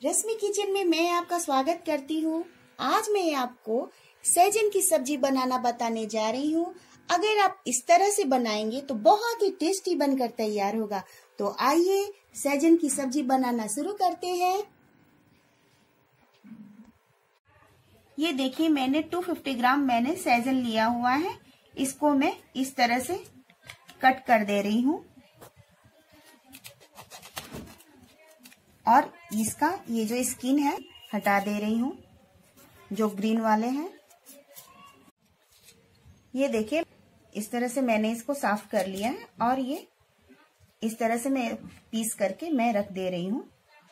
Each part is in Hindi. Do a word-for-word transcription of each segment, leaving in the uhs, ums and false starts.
रश्मि किचन में मैं आपका स्वागत करती हूँ। आज मैं आपको सहजन की सब्जी बनाना बताने जा रही हूँ। अगर आप इस तरह से बनाएंगे तो बहुत ही टेस्टी बनकर तैयार होगा। तो आइए सहजन की सब्जी बनाना शुरू करते हैं। ये देखिए मैंने दो सौ पचास ग्राम मैंने सहजन लिया हुआ है। इसको मैं इस तरह से कट कर दे रही हूँ और इसका ये जो स्किन है हटा दे रही हूँ, जो ग्रीन वाले हैं। ये देखिए इस तरह से मैंने इसको साफ कर लिया है और ये इस तरह से मैं पीस करके मैं रख दे रही हूँ।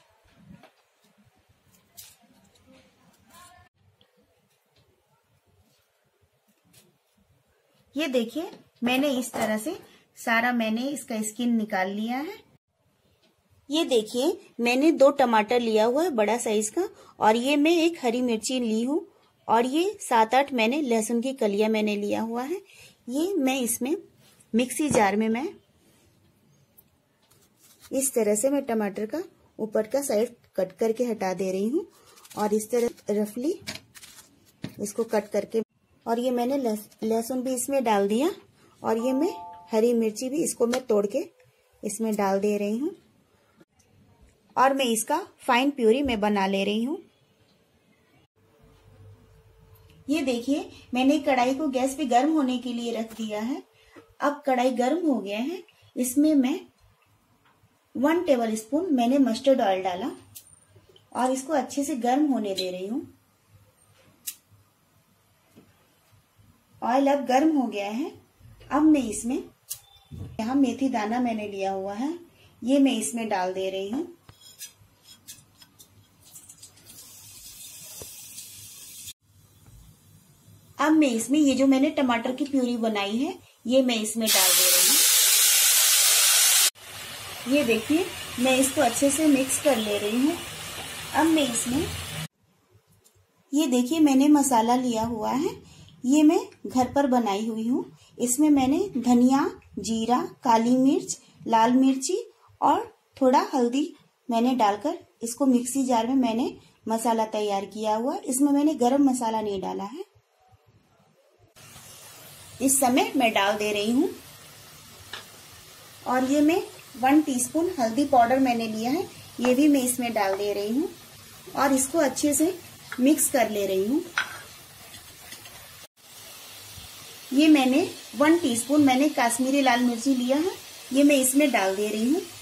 ये देखिए मैंने इस तरह से सारा मैंने इसका स्किन निकाल लिया है। ये देखिए मैंने दो टमाटर लिया हुआ है बड़ा साइज का, और ये मैं एक हरी मिर्ची ली हूँ, और ये सात आठ मैंने लहसुन की कलियां मैंने लिया हुआ है। ये मैं इसमें मिक्सी जार में मैं इस तरह से मैं टमाटर का ऊपर का साइड कट करके हटा दे रही हूँ और इस तरह रफली इसको कट करके, और ये मैंने लहसुन भी इसमें डाल दिया, और ये मैं हरी मिर्ची भी इसको मैं तोड़ के इसमें डाल दे रही हूँ, और मैं इसका फाइन प्यूरी में बना ले रही हूँ। ये देखिए मैंने कढ़ाई को गैस पे गर्म होने के लिए रख दिया है। अब कढ़ाई गर्म हो गया है, इसमें मैं वन टेबल स्पून मैंने मस्टर्ड ऑयल डाला और इसको अच्छे से गर्म होने दे रही हूँ। ऑयल अब गर्म हो गया है। अब मैं इसमें यहाँ मेथी दाना मैंने लिया हुआ है, ये मैं इसमें डाल दे रही हूँ। अब मैं इसमें ये जो मैंने टमाटर की प्यूरी बनाई है ये मैं इसमें डाल दे रही हूँ। ये देखिए मैं इसको अच्छे से मिक्स कर ले रही हूँ। अब मैं इसमें ये देखिए मैंने मसाला लिया हुआ है, ये मैं घर पर बनाई हुई हूँ। इसमें मैंने धनिया, जीरा, काली मिर्च, लाल मिर्ची और थोड़ा हल्दी मैंने डालकर इसको मिक्सी जार में मैंने मसाला तैयार किया हुआ। इसमें मैंने गरम मसाला नहीं डाला है। इस समय मैं डाल दे रही हूँ, और ये मैं वन टीस्पून हल्दी पाउडर मैंने लिया है, ये भी मैं इसमें डाल दे रही हूँ और इसको अच्छे से मिक्स कर ले रही हूँ। ये मैंने वन टीस्पून मैंने काश्मीरी लाल मिर्ची लिया है, ये मैं इसमें डाल दे रही हूँ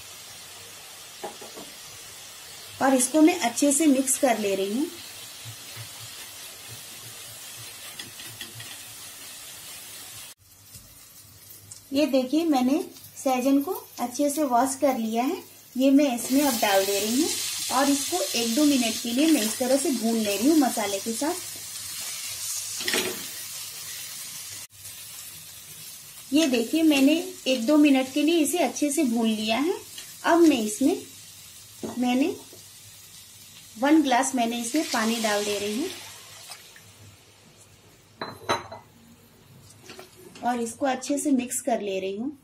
और इसको मैं अच्छे से मिक्स कर ले रही हूँ। ये देखिए मैंने सहजन को अच्छे से वॉश कर लिया है, ये मैं इसमें अब डाल दे रही हूँ और इसको एक दो मिनट के लिए मैं इस तरह से भून ले रही हूँ मसाले के साथ। ये देखिए मैंने एक दो मिनट के लिए इसे अच्छे से भून लिया है। अब मैं इसमें मैंने वन ग्लास मैंने इसमें पानी डाल दे रही हूँ और इसको अच्छे से मिक्स कर ले रही हूँ।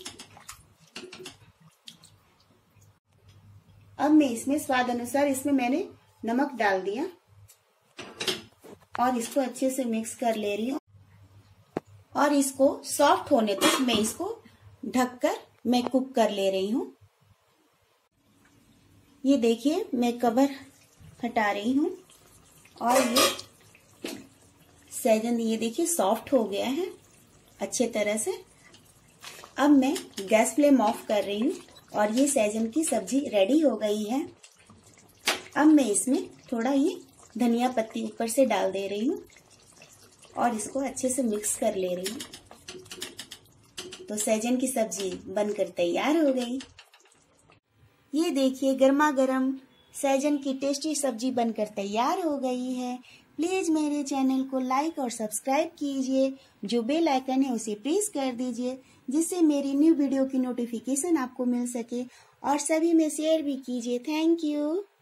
अब मैं इसमें स्वाद अनुसार इसमें मैंने नमक डाल दिया और इसको अच्छे से मिक्स कर ले रही हूँ, और इसको सॉफ्ट होने तक मैं इसको ढककर मैं कुक कर ले रही हूँ। ये देखिए मैं कवर हटा रही हूँ और ये सहजन ये देखिए सॉफ्ट हो गया है अच्छे तरह से। अब मैं गैस फ्लेम ऑफ कर रही हूँ और ये सहजन की सब्जी रेडी हो गई है। अब मैं इसमें थोड़ा ये धनिया पत्ती ऊपर से डाल दे रही हूँ और इसको अच्छे से मिक्स कर ले रही हूँ। तो सहजन की सब्जी बनकर तैयार हो गई। ये देखिए गर्मा गर्म सहजन की टेस्टी सब्जी बनकर तैयार हो गई है। प्लीज मेरे चैनल को लाइक और सब्सक्राइब कीजिए, जो बेल आइकन है उसे प्रेस कर दीजिए, जिससे मेरी न्यू वीडियो की नोटिफिकेशन आपको मिल सके, और सभी में शेयर भी कीजिए। Thank you.